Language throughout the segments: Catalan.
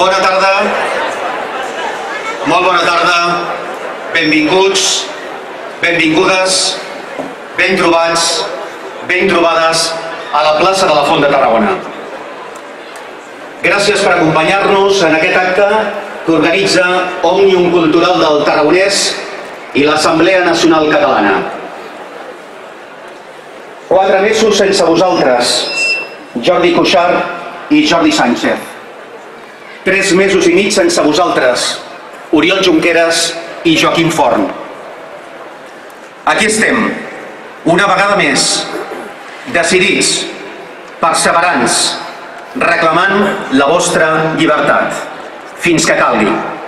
Bona tarda, molt bona tarda, benvinguts, benvingudes, ben trobats, ben trobades a la plaça de la Font de Tarragona. Gràcies per acompanyar-nos en aquest acte que organitza Òmnium Cultural del Tarragonès i l'Assemblea Nacional Catalana. 4 mesos sense vosaltres, Jordi Cuixart i Jordi Sánchez. 3 mesos i mig sense vosaltres, Oriol Junqueras i Joaquim Forn. Aquí estem, una vegada més, decidits, perseverants, reclamant la vostra llibertat, fins que calgui.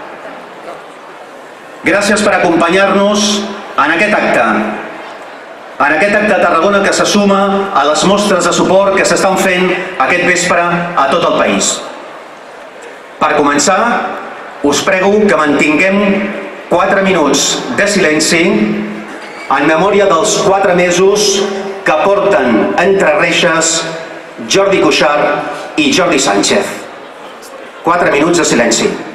Gràcies per acompanyar-nos en aquest acte a Tarragona que se suma a les mostres de suport que s'estan fent aquest vespre a tot el país. Per començar, us prego que mantinguem 4 minuts de silenci en memòria dels 4 mesos que porten entre reixes Jordi Cuixart i Jordi Sánchez. 4 minuts de silenci.